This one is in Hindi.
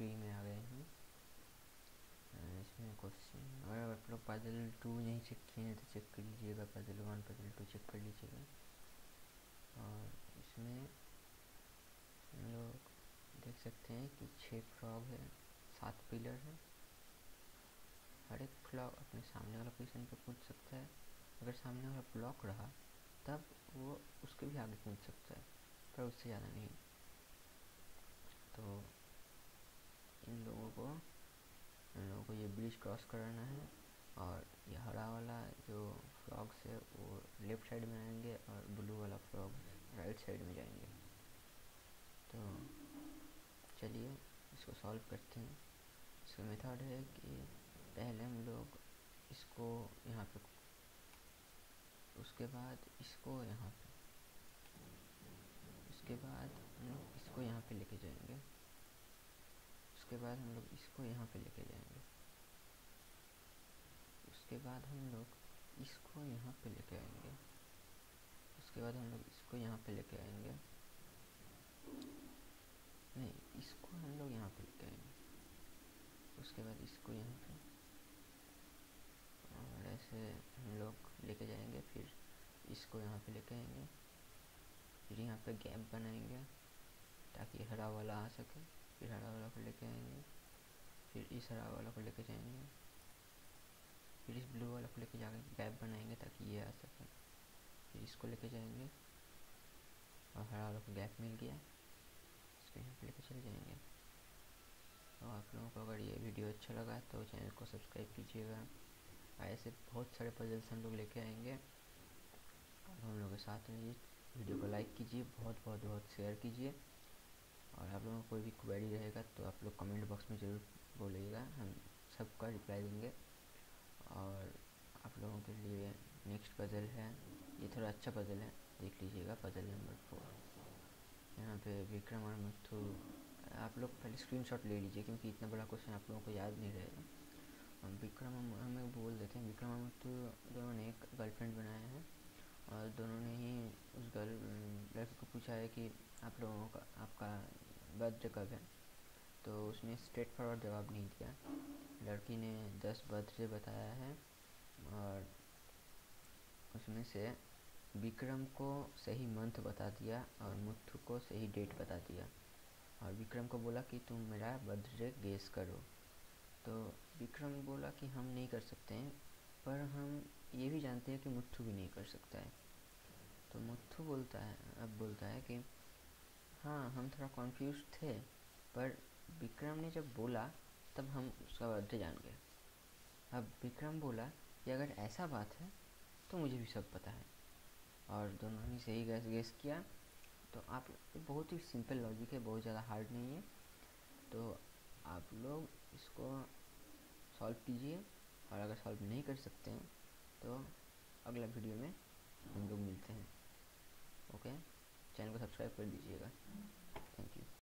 3 में आ गए हैं। इसमें क्वेश्चन, अगर आप लोग पजल 2 नहीं चेक किए हैं तो चेक कर लीजिएगा, पजल 1 पजल 2 चेक कर लीजिएगा। और इसमें हम लोग देख सकते हैं कि 6 फ्रॉग है, 7 पिलर है। हर एक फ्रॉग अपने सामने वाला पोजीशन पे कूद सकता है। अगर सामने वाला ब्लॉक रहा तब वो उसके भी आगे कूद सकता है, पर उससे ज़्यादा नहीं। तो इन लोगों को ये ब्रिज क्रॉस कराना है। और ये हरा वाला जो फ्रॉग्स है वो लेफ़्ट साइड में आएंगे और ब्लू वाला फ्रॉग राइट साइड में जाएंगे। तो चलिए इसको सॉल्व करते हैं। इसका मेथड है कि पहले हम लोग इसको यहाँ पे, उसके बाद इसको यहाँ पे, उसके बाद हम लोग इसको यहाँ पे लेके जाएंगे, उसके बाद हम लोग इसको यहाँ पे लेके जाएंगे, उसके बाद हम लोग इसको यहाँ पे लेके आएंगे, उसके बाद हम लोग इसको यहाँ पे लेके आएंगे, नहीं इसको हम लोग यहाँ पे लेके आएंगे, उसके बाद इसको यहाँ पे, और ऐसे हम लोग लेके जाएंगे। फिर इसको यहाँ पे लेके आएंगे, फिर यहाँ पे गैप बनाएंगे ताकि हरा वाला आ सके। फिर हरा वाला को लेके आएंगे, फिर इस हरा वाला को लेके जाएंगे, फिर इस ब्लू वाला को लेके जाके गैप बनाएंगे ताकि ये आ सके। फिर इसको लेके जाएंगे और हरा वाला को गैप मिल गया, इसको यहाँ पे लेके चले जाएंगे। तो आप लोगों को अगर ये वीडियो अच्छा लगा तो चैनल को सब्सक्राइब कीजिएगा। ऐसे बहुत सारे पजल्स हम लोग लेके आएंगे, आप हम लोग के साथ रहिए। वीडियो को लाइक कीजिए, बहुत शेयर कीजिए। और आप लोगों को कोई भी क्वेरी रहेगा तो आप लोग कमेंट बॉक्स में ज़रूर बोलिएगा, हम सबका रिप्लाई देंगे। और आप लोगों के लिए नेक्स्ट पज़ल है, ये थोड़ा अच्छा पज़ल है, देख लीजिएगा। पज़ल नंबर 4, यहाँ पे विक्रम और मुथु। आप लोग पहले स्क्रीनशॉट ले लीजिए क्योंकि इतना बड़ा क्वेश्चन आप लोगों को याद नहीं रहेगा। हम विक्रम हमें बोल देते हैं, विक्रम और मुथु दोनों ने एक गर्लफ्रेंड बनाया है और दोनों ने ही उस लड़की को पूछा है कि आप लोगों का आपका बर्थडे कब है। तो उसने स्ट्रेट फॉरवर्ड जवाब नहीं दिया। लड़की ने 10 बर्थडे बताया है और उसमें से विक्रम को सही मंथ बता दिया और मुथु को सही डेट बता दिया। और विक्रम को बोला कि तुम मेरा बर्थडे गेस करो। तो विक्रम बोला कि हम नहीं कर सकते हैं, पर हम ये भी जानते हैं कि मुथु भी नहीं कर सकता है। तो मुथु बोलता है कि हाँ हम थोड़ा कॉन्फ्यूज थे, पर विक्रम ने जब बोला तब हम उसका बर्थडे जान गए। अब विक्रम बोला कि अगर ऐसा बात है तो मुझे भी सब पता है, और दोनों ही सही गेस किया। तो आप बहुत ही सिंपल लॉजिक है, बहुत ज़्यादा हार्ड नहीं है। तो आप लोग इसको सॉल्व कीजिए, और अगर सॉल्व नहीं कर सकते हैं तो अगला वीडियो में हम लोग मिलते हैं। ओके, चैनल को सब्सक्राइब कर दीजिएगा। Thank you.